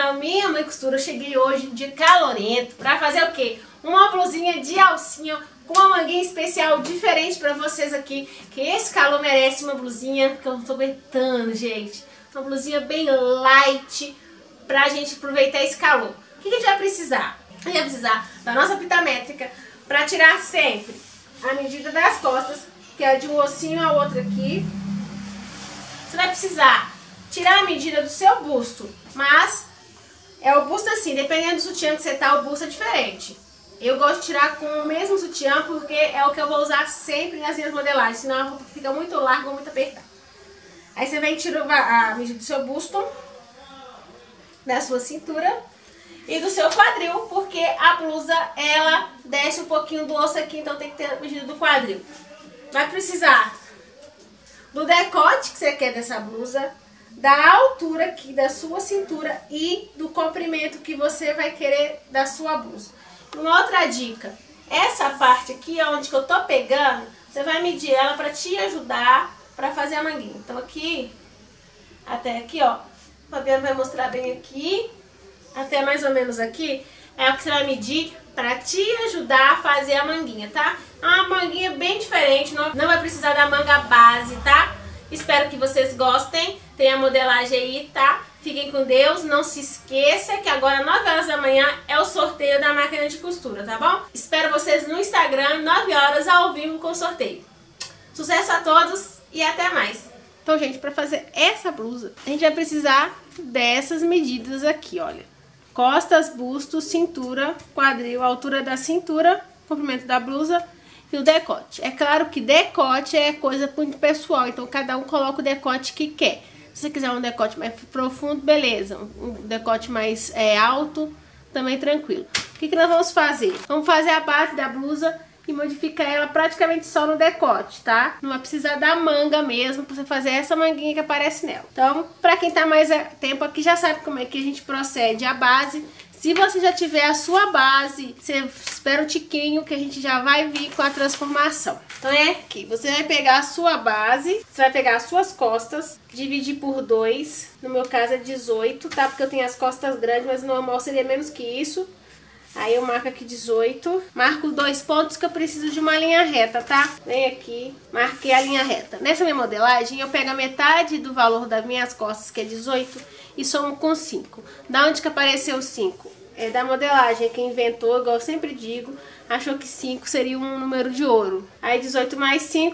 canal Minha Mãe Costura. Eu cheguei hoje de calorento pra fazer o quê? Uma blusinha de alcinha com uma manguinha especial diferente pra vocês aqui, que esse calor merece uma blusinha que eu não tô aguentando, gente. Uma blusinha bem light pra gente aproveitar esse calor. O que a gente vai precisar? A gente vai precisar da nossa fita métrica pra tirar sempre a medida das costas, que é de um ossinho ao outro aqui. Você vai precisar tirar a medida do seu busto, mas é o busto assim, dependendo do sutiã que você tá, o busto é diferente. Eu gosto de tirar com o mesmo sutiã porque é o que eu vou usar sempre nas minhas modelagens, senão a roupa fica muito larga ou muito apertada. Aí você vem e tira a medida do seu busto, da sua cintura e do seu quadril, porque a blusa, ela desce um pouquinho do osso aqui, então tem que ter a medida do quadril. Vai precisar do decote que você quer dessa blusa, da altura aqui da sua cintura e do comprimento que você vai querer da sua blusa. Uma outra dica, essa parte aqui onde que eu tô pegando, você vai medir ela para te ajudar para fazer a manguinha. Então aqui, até aqui ó, o Fabiano vai mostrar bem aqui, até mais ou menos aqui, é o que você vai medir para te ajudar a fazer a manguinha, tá? É uma manguinha bem diferente, não vai precisar da manga base, tá? Espero que vocês gostem, tem a modelagem aí, tá? Fiquem com Deus, não se esqueça que agora 9 horas da manhã é o sorteio da máquina de costura, tá bom? Espero vocês no Instagram, 9 horas ao vivo com o sorteio. Sucesso a todos e até mais! Então, gente, para fazer essa blusa, a gente vai precisar dessas medidas aqui, olha. Costas, busto, cintura, quadril, altura da cintura, comprimento da blusa e o decote. É claro que decote é coisa muito pessoal, então cada um coloca o decote que quer. Se você quiser um decote mais profundo, beleza. Um decote mais alto, também tranquilo. O que nós vamos fazer? Vamos fazer a base da blusa e modificar ela praticamente só no decote, tá? Não vai precisar da manga mesmo pra você fazer essa manguinha que aparece nela. Então, pra quem tá mais tempo aqui, já sabe como é que a gente procede a base. Se você já tiver a sua base, você espera um tiquinho que a gente já vai vir com a transformação. Então é aqui, você vai pegar a sua base, você vai pegar as suas costas, dividir por 2, no meu caso é 18, tá? Porque eu tenho as costas grandes, mas normal seria menos que isso. Aí eu marco aqui 18, marco 2 pontos que eu preciso de uma linha reta, tá? Vem aqui, marquei a linha reta. Nessa minha modelagem, eu pego a metade do valor das minhas costas, que é 18, e somo com 5. Da onde que apareceu 5? É da modelagem, quem inventou, igual eu sempre digo, achou que 5 seria um número de ouro. Aí 18 mais 5,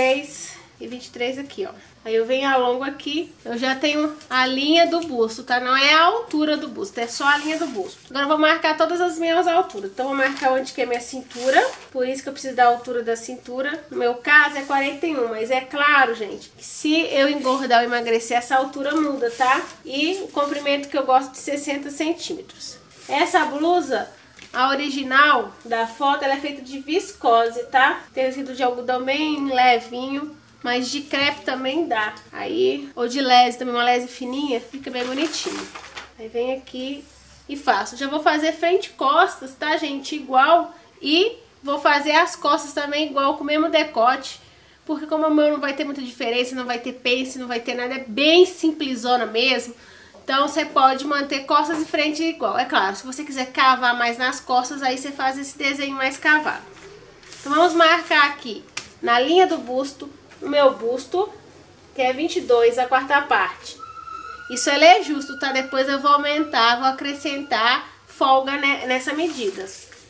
23 e 23 aqui, ó. Aí eu venho ao longo aqui, eu já tenho a linha do busto, tá? Não é a altura do busto, é só a linha do busto. Agora eu vou marcar todas as minhas alturas. Então eu vou marcar onde que é minha cintura, por isso que eu preciso da altura da cintura. No meu caso é 41, mas é claro, gente, que se eu engordar ou emagrecer, essa altura muda, tá? E o comprimento que eu gosto de 60 centímetros. Essa blusa, a original da foto, ela é feita de viscose, tá? Tecido de algodão bem levinho. Mas de crepe também dá. Aí, ou de lese também, uma lese fininha, fica bem bonitinho. Aí vem aqui e faço. Já vou fazer frente e costas, tá, gente? Igual. E vou fazer as costas também igual, com o mesmo decote. Porque como o meu não vai ter muita diferença, não vai ter pence, não vai ter nada, é bem simplesona mesmo. Então você pode manter costas e frente igual. É claro, se você quiser cavar mais nas costas, aí você faz esse desenho mais cavado. Então vamos marcar aqui na linha do busto, o meu busto, que é 22, a quarta parte. Isso ele é justo, tá? Depois eu vou aumentar, vou acrescentar folga nessa medida.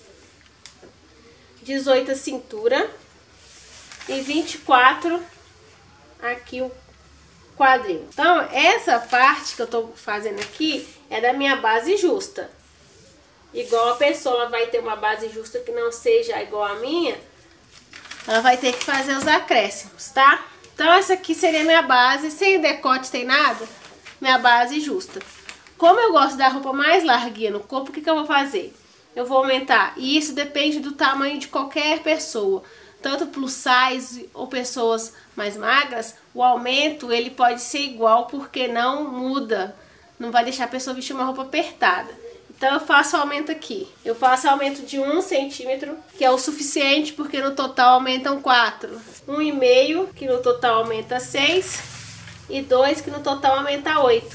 18 a cintura e 24 aqui o quadril. Então, essa parte que eu tô fazendo aqui é da minha base justa. Igual a pessoa vai ter uma base justa que não seja igual a minha, ela vai ter que fazer os acréscimos, tá? Então essa aqui seria a minha base, sem decote, sem nada, minha base justa. Como eu gosto da roupa mais larguinha no corpo, o que eu vou fazer? Eu vou aumentar, e isso depende do tamanho de qualquer pessoa. Tanto plus size ou pessoas mais magras, o aumento ele pode ser igual, porque não muda, não vai deixar a pessoa vestir uma roupa apertada. Então eu faço aumento aqui. Eu faço aumento de 1 centímetro, que é o suficiente, porque no total aumentam 4. 1,5, que no total aumenta 6. E 2, que no total aumenta 8.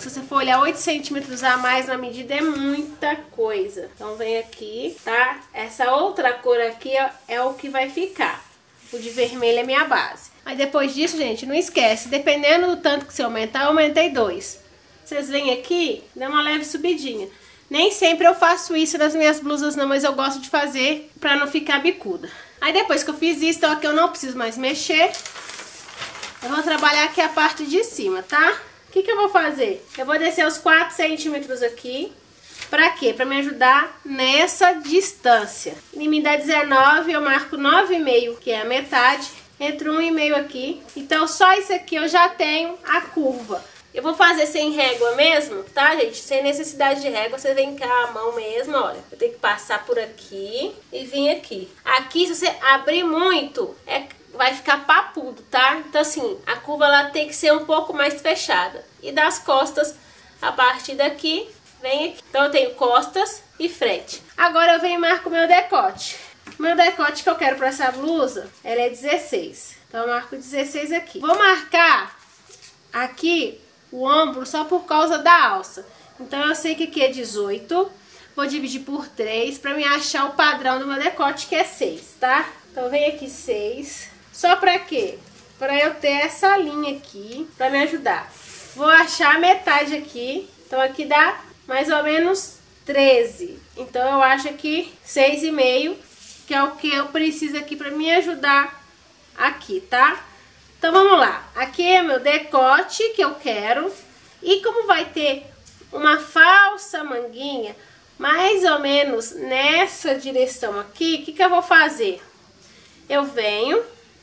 se você for olhar 8 centímetros a mais na medida é muita coisa. Então vem aqui, tá? Essa outra cor aqui é o que vai ficar. O de vermelho é minha base. Aí depois disso, gente, não esquece, dependendo do tanto que você aumentar, eu aumentei 2. Vocês vêm aqui, dá uma leve subidinha. Nem sempre eu faço isso nas minhas blusas não, mas eu gosto de fazer pra não ficar bicuda. Aí depois que eu fiz isso, então aqui eu não preciso mais mexer. Eu vou trabalhar aqui a parte de cima, tá? O que eu vou fazer? Eu vou descer os 4 centímetros aqui. Pra quê? Pra me ajudar nessa distância. Em me dá 19, eu marco 9,5, que é a metade. Entre 1,5 aqui. Então só isso aqui eu já tenho a curva. Eu vou fazer sem régua mesmo, tá, gente? Sem necessidade de régua, você vem cá a mão mesmo, olha. Eu tenho que passar por aqui e vir aqui. Aqui, se você abrir muito, vai ficar papudo, tá? Então, assim, a curva ela tem que ser um pouco mais fechada. E das costas, a partir daqui, vem aqui. Então, eu tenho costas e frente. Agora, eu venho e marco o meu decote. O meu decote que eu quero pra essa blusa, ela é 16. Então, eu marco 16 aqui. Vou marcar aqui o ombro só por causa da alça. Então eu sei que aqui é 18. Vou dividir por 3 para me achar o padrão do meu decote, que é 6, tá? Então vem aqui 6. Só para quê? Para eu ter essa linha aqui para me ajudar. Vou achar a metade aqui. Então aqui dá mais ou menos 13. Então eu acho aqui 6,5, que é o que eu preciso aqui para me ajudar aqui, tá? Então vamos lá, aqui é meu decote que eu quero. E como vai ter uma falsa manguinha, mais ou menos nessa direção aqui, o que eu vou fazer? Eu venho,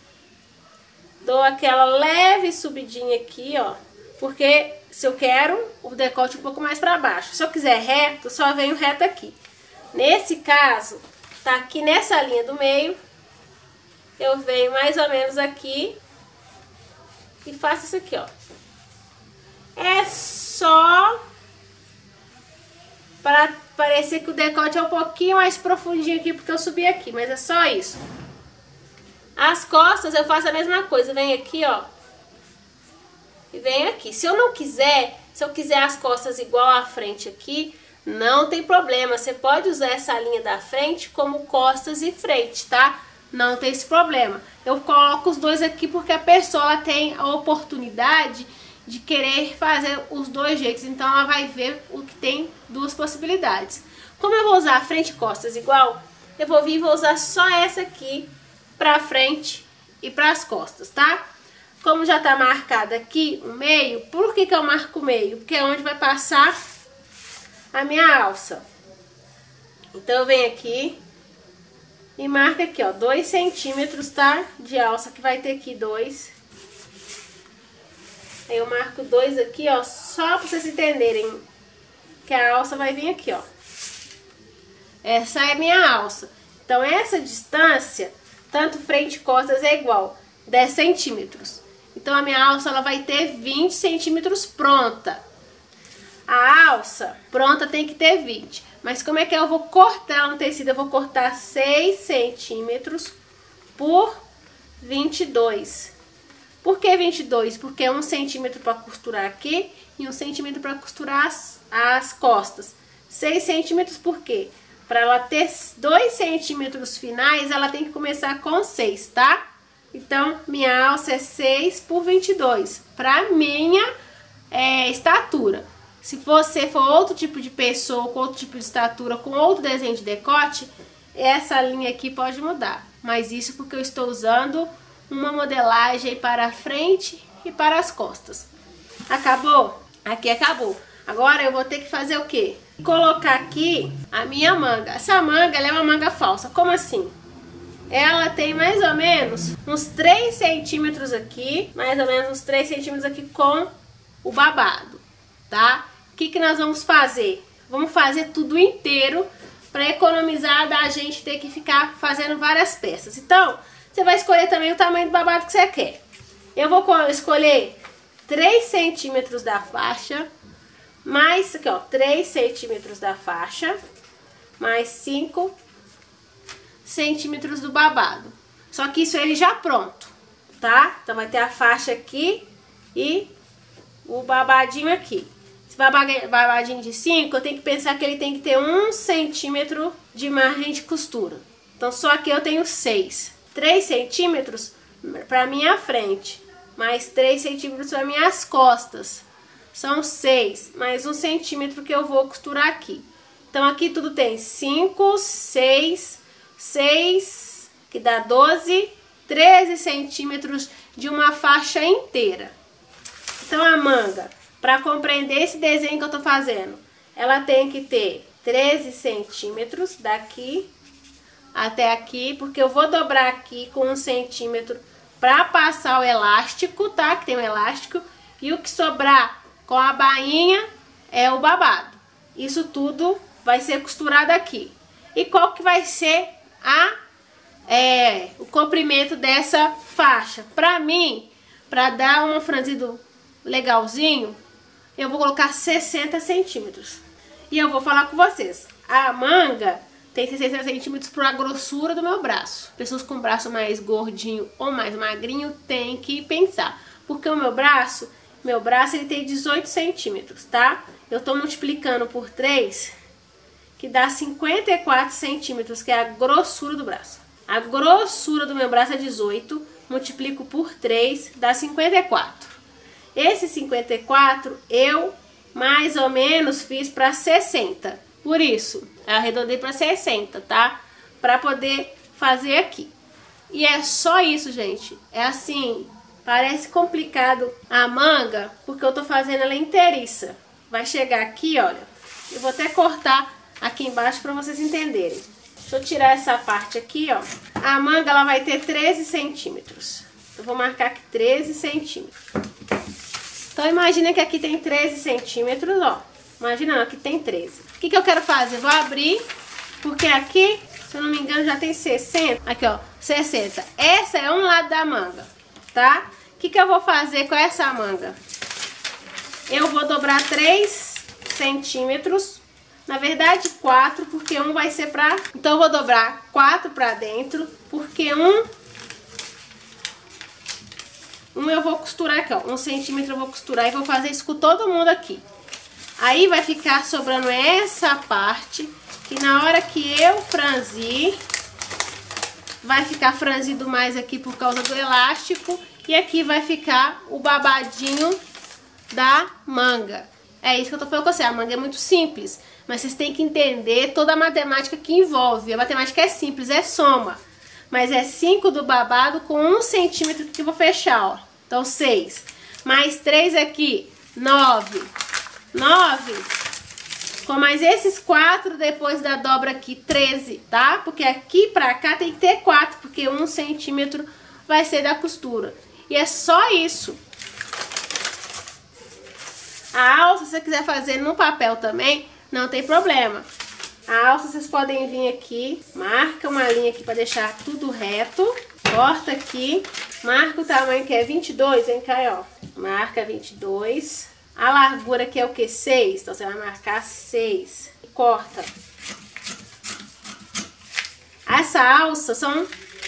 dou aquela leve subidinha aqui, ó. Porque se eu quero o decote um pouco mais para baixo. Se eu quiser reto, só venho reto aqui. Nesse caso, tá aqui nessa linha do meio. Eu venho mais ou menos aqui. E faço isso aqui, ó. É só para parecer que o decote é um pouquinho mais profundinho aqui, porque eu subi aqui, mas é só isso. As costas eu faço a mesma coisa, venho aqui, ó. E venho aqui. Se eu quiser as costas igual à frente aqui, não tem problema. Você pode usar essa linha da frente como costas e frente, tá? Não tem esse problema. Eu coloco os dois aqui porque a pessoa tem a oportunidade de querer fazer os dois jeitos. Então ela vai ver o que tem duas possibilidades. Como eu vou usar frente e costas igual, eu vou vir e vou usar só essa aqui pra frente e pras costas, tá? Como já tá marcado aqui o meio, por que eu marco o meio? Porque é onde vai passar a minha alça. Então eu venho aqui e marca aqui, ó, 2 centímetros, tá? De alça, que vai ter aqui 2. Aí eu marco 2 aqui, ó, só pra vocês entenderem que a alça vai vir aqui, ó. Essa é a minha alça. Então, essa distância, tanto frente e costas, é igual, 10 centímetros. Então, a minha alça, ela vai ter 20 centímetros pronta. A alça pronta tem que ter 20. Mas como é que eu vou cortar no tecido? Eu vou cortar 6 centímetros por 22. Por que 22? Porque é 1 centímetro para costurar aqui e 1 centímetro para costurar as costas. 6 centímetros por quê? Para ela ter 2 centímetros finais, ela tem que começar com 6, tá? Então, minha alça é 6 por 22, para minha estatura. Se você for outro tipo de pessoa, com outro tipo de estatura, com outro desenho de decote, essa linha aqui pode mudar. Mas isso porque eu estou usando uma modelagem para a frente e para as costas. Acabou? Aqui acabou. Agora eu vou ter que fazer o quê? Colocar aqui a minha manga. Essa manga, ela é uma manga falsa. Como assim? Ela tem mais ou menos uns 3 centímetros aqui, mais ou menos uns 3 centímetros aqui com o babado, tá? O que nós vamos fazer? Vamos fazer tudo inteiro para economizar da gente ter que ficar fazendo várias peças. Então, você vai escolher também o tamanho do babado que você quer. Eu vou escolher 3 centímetros da faixa, mais aqui, ó, 3 centímetros da faixa, mais 5 centímetros do babado. Só que isso ele já pronto, tá? Então vai ter a faixa aqui e o babadinho aqui. Se vai babadinho de 5, eu tenho que pensar que ele tem que ter 1 centímetro de margem de costura. Então, só aqui eu tenho 6. 3 centímetros para minha frente, mais 3 centímetros para minhas costas. São 6, mais 1 centímetro que eu vou costurar aqui. Então, aqui tudo tem 5, 6, 6, que dá 12, 13 centímetros de uma faixa inteira. Então, a manga, para compreender esse desenho que eu tô fazendo, ela tem que ter 13 centímetros daqui até aqui, porque eu vou dobrar aqui com 1 centímetro para passar o elástico, tá? Que tem um elástico. E o que sobrar com a bainha é o babado. Isso tudo vai ser costurado aqui. E qual que vai ser o comprimento dessa faixa? Pra mim, pra dar um franzido legalzinho, eu vou colocar 60 centímetros. E eu vou falar com vocês. A manga tem 60 centímetros para a grossura do meu braço. Pessoas com braço mais gordinho ou mais magrinho tem que pensar. Porque o meu braço ele tem 18 centímetros, tá? Eu tô multiplicando por 3, que dá 54 centímetros, que é a grossura do braço. A grossura do meu braço é 18, multiplico por 3, dá 54. Esse 54 eu mais ou menos fiz para 60. Por isso, eu arredondei para 60, tá? Para poder fazer aqui. E é só isso, gente. É assim, parece complicado a manga, porque eu tô fazendo ela inteiriça. Vai chegar aqui, olha. Eu vou até cortar aqui embaixo para vocês entenderem. Deixa eu tirar essa parte aqui, ó. A manga, ela vai ter 13 centímetros. Eu vou marcar aqui 13 centímetros. Então, imagina que aqui tem 13 centímetros, ó. Imagina, aqui tem 13. O que eu quero fazer? Vou abrir, porque aqui, se eu não me engano, já tem 60. Aqui, ó, 60. Essa é um lado da manga, tá? O que eu vou fazer com essa manga? Eu vou dobrar 3 centímetros. Na verdade, 4, porque um vai ser pra... Então, eu vou dobrar 4 pra dentro, porque um eu vou costurar aqui, ó. 1 centímetro eu vou costurar e vou fazer isso com todo mundo aqui. Aí vai ficar sobrando essa parte, que na hora que eu franzir, vai ficar franzido mais aqui por causa do elástico. E aqui vai ficar o babadinho da manga. É isso que eu tô falando com você. A manga é muito simples, mas vocês têm que entender toda a matemática que envolve. A matemática é simples, é soma. Mas é 5 do babado com 1 centímetro que eu vou fechar, ó. Então, 6. Mais 3 aqui, 9. 9. Com mais esses 4 depois da dobra aqui, 13, tá? Porque aqui pra cá tem que ter 4, porque 1 centímetro vai ser da costura. E é só isso. A alça, se você quiser fazer no papel também, não tem problema. A alça, vocês podem vir aqui, marca uma linha aqui pra deixar tudo reto. Corta aqui, marca o tamanho que é 22, vem cá, ó. Marca 22. A largura aqui é o que? 6, então você vai marcar 6. Corta. Essa alça são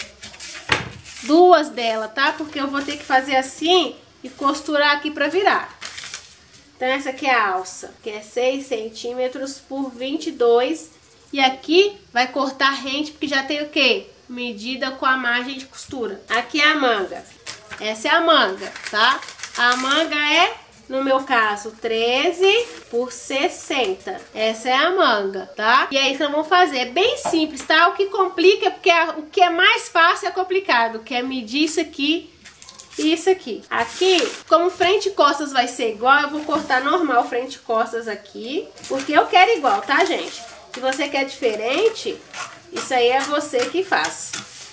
2 dela, tá? Porque eu vou ter que fazer assim e costurar aqui pra virar. Então, essa aqui é a alça, que é 6 centímetros por 22. E aqui vai cortar rente, porque já tem o quê? Medida com a margem de costura. Aqui é a manga. Essa é a manga, tá? A manga é, no meu caso, 13 por 60. Essa é a manga, tá? E é isso que nós vamos fazer. É bem simples, tá? O que complica é porque o que é mais fácil é complicado, que é medir isso aqui e isso aqui. Aqui, como frente e costas vai ser igual, eu vou cortar normal frente e costas aqui, porque eu quero igual, tá, gente? Se você quer diferente, isso aí é você que faz.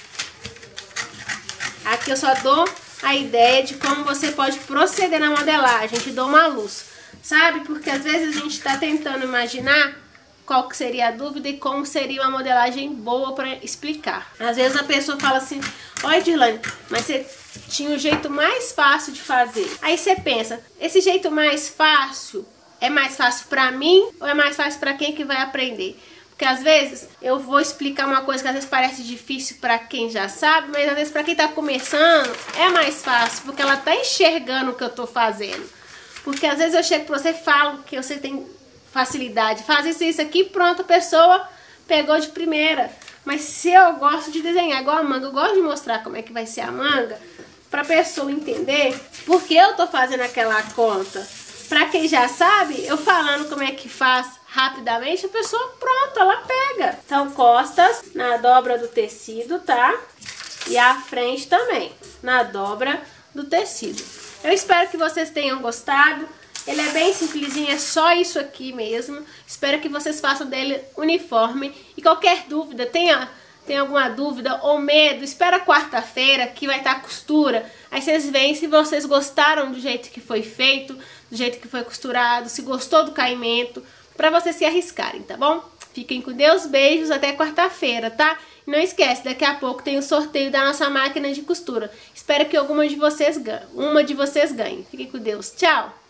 Aqui eu só dou a ideia de como você pode proceder na modelagem, te dou uma luz, sabe? Porque às vezes a gente tá tentando imaginar qual que seria a dúvida e como seria uma modelagem boa para explicar. Às vezes a pessoa fala assim: "Oi, Dirlane, mas você tinha um jeito mais fácil de fazer". Aí você pensa, esse jeito mais fácil é mais fácil para mim ou é mais fácil para quem que vai aprender? Porque às vezes eu vou explicar uma coisa que às vezes parece difícil para quem já sabe, mas às vezes para quem tá começando é mais fácil, porque ela tá enxergando o que eu tô fazendo. Porque às vezes eu chego pra você e falo que você tem facilidade. Faz isso aqui, pronto, a pessoa pegou de primeira. Mas se eu gosto de desenhar igual a manga, eu gosto de mostrar como é que vai ser a manga, pra pessoa entender porque eu tô fazendo aquela conta. Pra quem já sabe, eu falando como é que faz rapidamente, a pessoa pronto, ela pega. Então, costas na dobra do tecido, tá? E a frente também, na dobra do tecido. Eu espero que vocês tenham gostado. Ele é bem simplesinho, é só isso aqui mesmo. Espero que vocês façam dele uniforme. E qualquer dúvida, tem alguma dúvida ou medo, espera quarta-feira que vai estar a costura. Aí vocês veem se vocês gostaram do jeito que foi feito, do jeito que foi costurado, se gostou do caimento, pra vocês se arriscarem, tá bom? Fiquem com Deus, beijos, até quarta-feira, tá? E não esquece, daqui a pouco tem o sorteio da nossa máquina de costura. Espero que uma de vocês ganhe. Fiquem com Deus, tchau!